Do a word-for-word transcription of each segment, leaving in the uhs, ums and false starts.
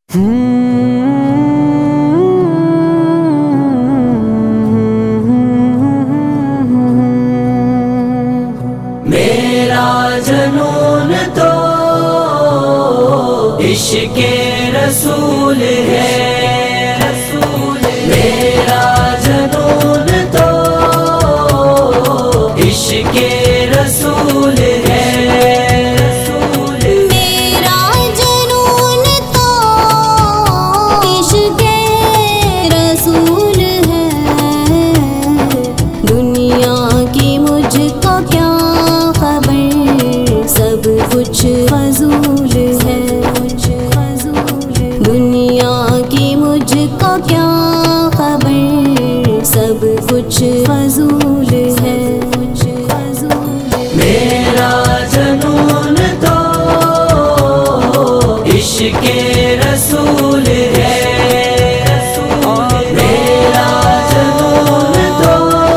मेरा जुनून तो इश्क़े रसूल है, मेरा जुनून तो इश्क़े रसूल है, मेरा जुनून तो इश्क़े रसूल है। दुनिया की मुझको क्या खबर, सब कुछ फजूल है। दुनिया की मुझको क्या खबर, सब कुछ फजूल है। मेरा जुनून तो इश्क़े रसूल है, मेरा जुनून तो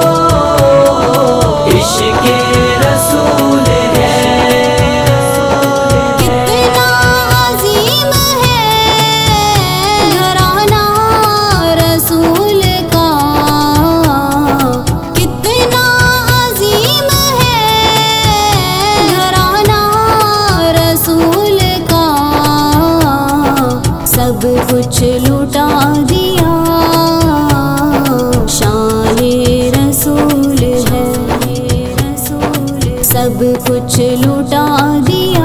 इश्क़े रसूल है। कितना अजीम है घराना रसूल का, कितना अजीम है घराना रसूल का। सब कुछ लुटा दिया शाने रसूल है, सब कुछ लुटा दिया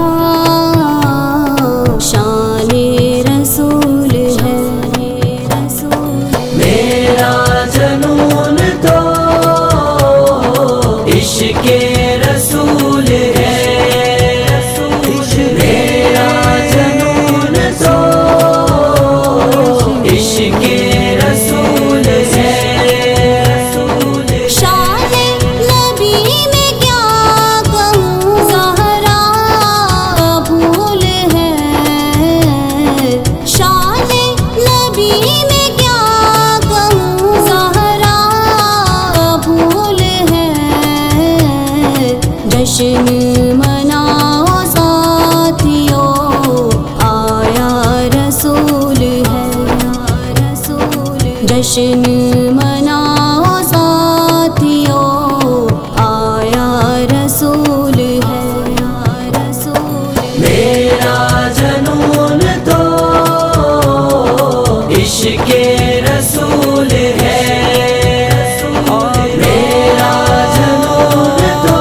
शाने रसूल है। मेरा जुनून तो इश्क़े रसूल है, मेरा जुनून तो इश्क़े रसूल है। शाने नबी में क्या कहूँ, ज़हरा भूल है। शाने नबी में क्या कहूँ, ज़हरा भूल है। जश्न मनाओ साथियों, आया रसूल है। जश्न मनाओ साथियों, आया रसूल है। मेरा जुनून तो इश्क़े रसूल है, मेरा जुनून तो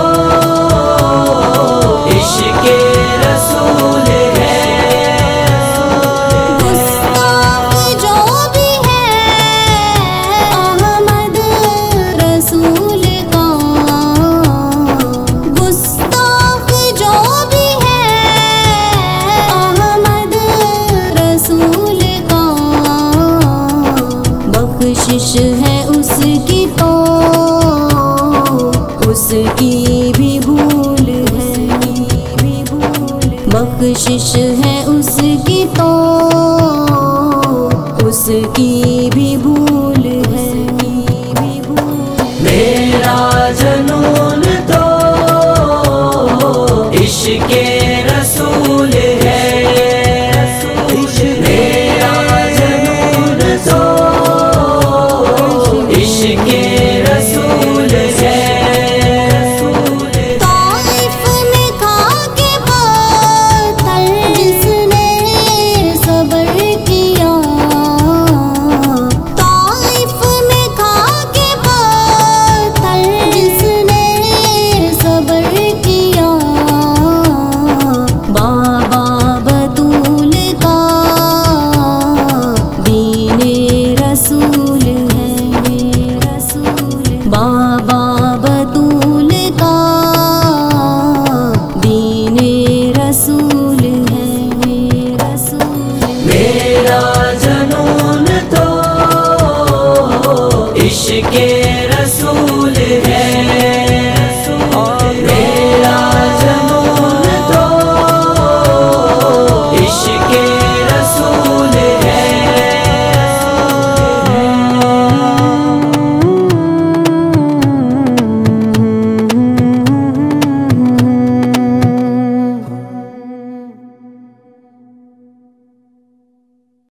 इश्क़े रसूल है। गुस्ताख जो भी है अहमद रसूल का, गुस्ताख जो भी है अहमद रसूल का। बख्शिश है उसकी तो उसकी भी भूल है, बख्शिश है उसकी तो उसकी